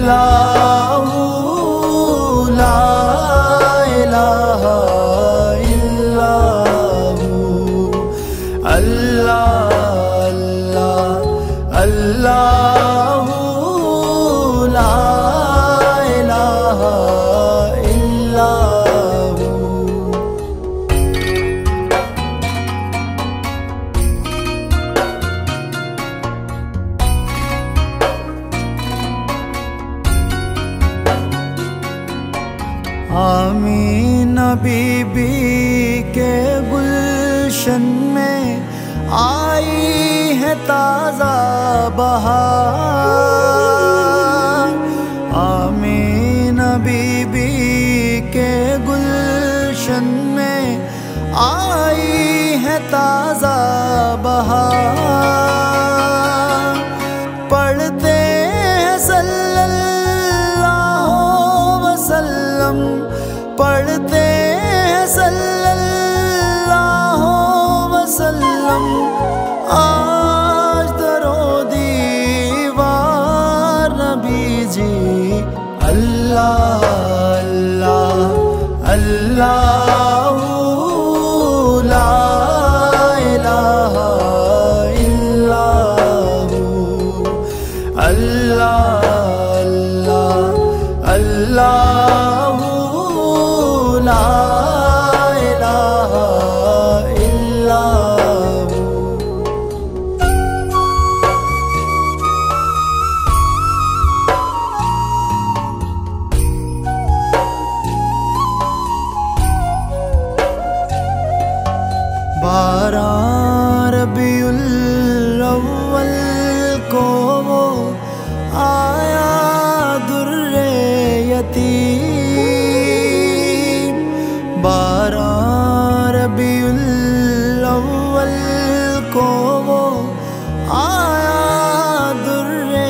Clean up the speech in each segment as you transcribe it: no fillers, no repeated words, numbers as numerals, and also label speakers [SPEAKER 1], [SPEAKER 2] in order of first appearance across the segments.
[SPEAKER 1] अल्लाहु ला इलाहा इल्लल्लाहु अल्लाह अल्लाह अल्लाहु ला इलाहा इल्लल्लाहु। आमीना बीबी के गुलशन में आई है ताज़ा बहार। आमीना बीबी के गुलशन में आई है ताज़ा बहार। पढ़ते हैं सल्लल्लाहु वसल्लम, पढ़ते हैं सल्लल्लाहु वसल्लम, आज दरो दीवार नबी जी। अल्लाह अल्लाह अल्लाहु ला इलाहा इल्लल्लाहु अल्लाह अल्लाह अल्लाहु ला इलाहा इल्लल्लाहु। बारह रबीउल अव्वल को वो आया दुर्रे यतीम। बारह रबीउल अव्वल को वो आया दुर्रे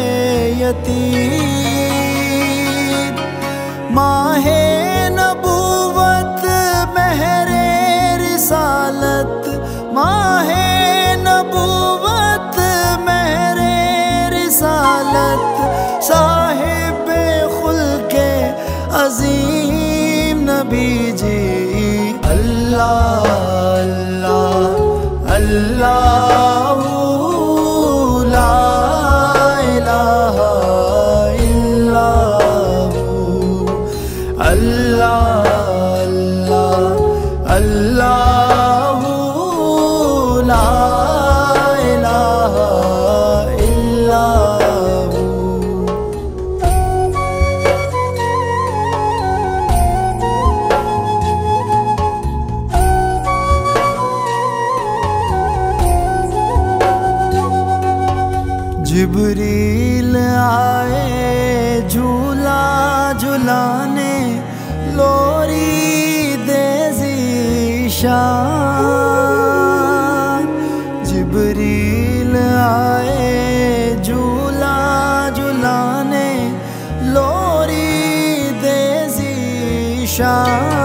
[SPEAKER 1] यतीम। माहे नबूवत महरे रिसालत, माहे नबूवत महरे रिसालत, साहिब खुल्के अजीम नबी जी। अल्लाह अल्लाह अल्लाहु ला इलाहा इल्लल्लाहु अल्लाह अल्लाह अल्लाहु ला इलाहा इल्लल्लाहु। जिब्रील आए झूला झुलाने, लोरी दे ज़ीशान। जिब्रील आए झूला झुलाने, लोरी दे ज़ीशान।